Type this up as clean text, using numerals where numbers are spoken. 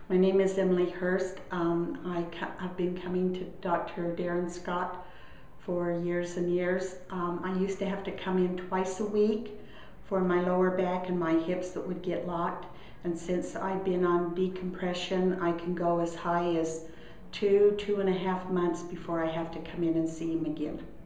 My name is Emily Hurst. I've been coming to Dr. Darren Scott for years and years. I used to have to come in twice a week for my lower back and my hips that would get locked. And since I've been on decompression, I can go as high as 2.5 months before I have to come in and see him again.